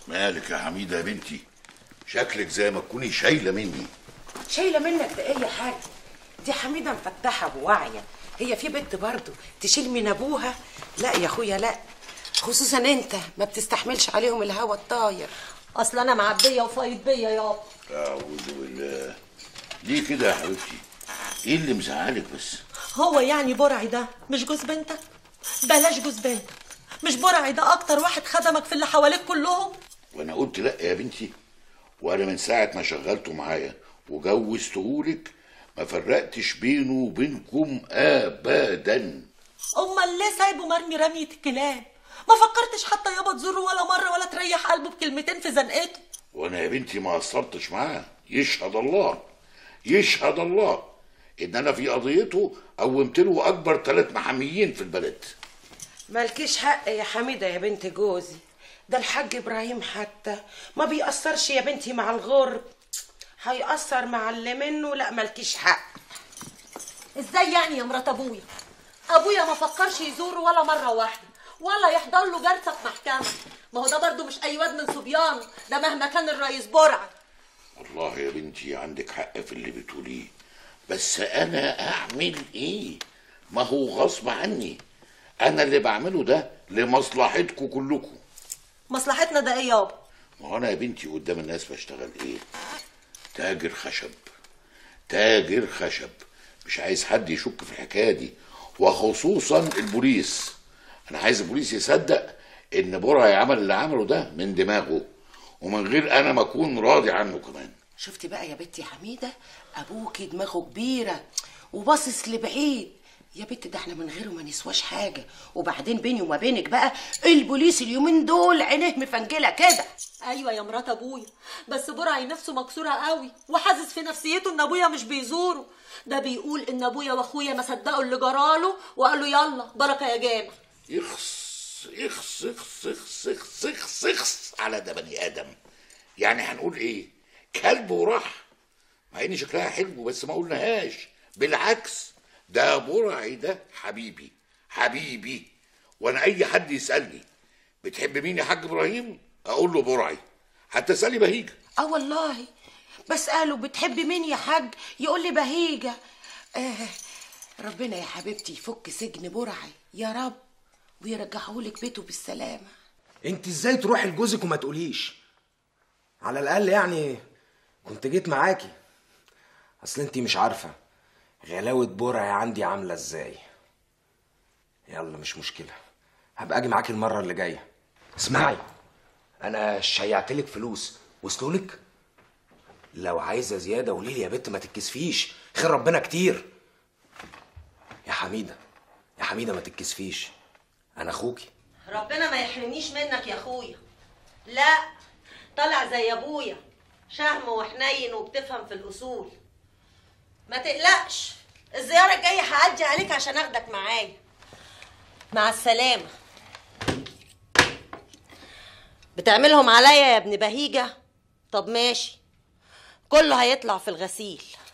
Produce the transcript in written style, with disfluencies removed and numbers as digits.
مالك يا حميده يا بنتي؟ شكلك زي ما تكوني شايله مني. شايله منك ده ايه يا حاج؟ دي حميده مفتحه وواعيه، هي في بنت برضه تشيل من ابوها؟ لا يا اخويا لا، خصوصا انت ما بتستحملش عليهم الهوا الطاير. اصل انا معبيه وفايض بيا يابا. اعوذ بالله. ليه كده يا حبيبتي؟ ايه اللي مزعلك بس؟ هو يعني برعي ده مش جوز بنتك؟ بلاش جوز بنتك، مش برعي ده اكتر واحد خدمك في اللي حواليك كلهم؟ وانا قلت لا يا بنتي؟ وانا من ساعه ما شغلته معايا وجوزتهولك ما فرقتش بينه وبينكم ابدا. امال ليه سايبه مرمي رميه الكلاب؟ ما فكرتش حتى يابا تزوره ولا مره ولا تريح قلبه بكلمتين في زنقته؟ وانا يا بنتي ما قصرتش معاه، يشهد الله يشهد الله ان انا في قضيته قومت له اكبر 3 محاميين في البلد. مالكيش حق يا حميده يا بنت جوزي، ده الحاج ابراهيم حتى ما بيأثرش يا بنتي مع الغرب، هيأثر مع اللي منه. لا مالكيش حق. ازاي يعني يا مرات ابويا؟ ابويا ما فكرش يزوره ولا مره واحده ولا يحضر له جلسه في محكمه. ما هو ده برضه مش اي واد من صبيان، ده مهما كان الرئيس برعي. والله يا بنتي عندك حق في اللي بتقوليه، بس انا اعمل ايه؟ ما هو غصب عني، انا اللي بعمله ده لمصلحتكم كلكم. مصلحتنا ده ايه يابا؟ ما هو انا يا بنتي قدام الناس بشتغل ايه؟ تاجر خشب. تاجر خشب، مش عايز حد يشك في الحكايه دي، وخصوصا البوليس. انا عايز البوليس يصدق ان برعي عمل اللي عمله ده من دماغه ومن غير انا ما اكون راضي عنه كمان. شفتي بقى يا بنتي حميده، ابوكي دماغه كبيره وباصص لبعيد. يا بنت ده احنا من غيره ما نسواش حاجه، وبعدين بيني وما بينك بقى البوليس اليومين دول عينيه مفنجله كده. ايوه يا مرات ابويا، بس برعي نفسه مكسوره قوي وحاسس في نفسيته ان ابويا مش بيزوره. ده بيقول ان ابويا واخويا ما صدقوا اللي جراله وقالوا يلا بركه يا جامع. يخص يخص يخص يخص يخص يخص يخص على ده بني ادم. يعني هنقول ايه؟ كلب وراح، مع ان شكلها حلو بس ما قلناهاش. بالعكس، ده برعي ده حبيبي حبيبي. وانا اي حد يسالني بتحب مين يا حاج ابراهيم اقول له برعي، حتى اسالي بهيجه. والله بس قالوا بتحبي مين يا حاج يقول لي بهيجه. ربنا يا حبيبتي يفك سجن برعي يا رب ويرجعهولك بيته بالسلامه. انت ازاي تروحي لجوزك وما تقوليش؟ على الاقل يعني كنت جيت معاكي. اصل انت مش عارفه غلاوه برعي عندي عامله ازاي. يلا مش مشكله، هبقى اجي معاكي المره اللي جايه. اسمعي، انا شيعتلك فلوس وصلولك؟ لو عايزه زياده قوليلي يا بت، ما تتكسفيش، خير ربنا كتير. يا حميده يا حميده ما تتكسفيش، انا اخوكي. ربنا ما يحرمنيش منك يا اخويا. لا طالع زي ابويا، شهم وحنين وبتفهم في الاصول. ما تقلقش، الزياره الجايه هعدي عليك عشان اخدك معايا. مع السلامه. بتعملهم عليا يا ابن بهيجه؟ طب ماشي، كله هيطلع في الغسيل.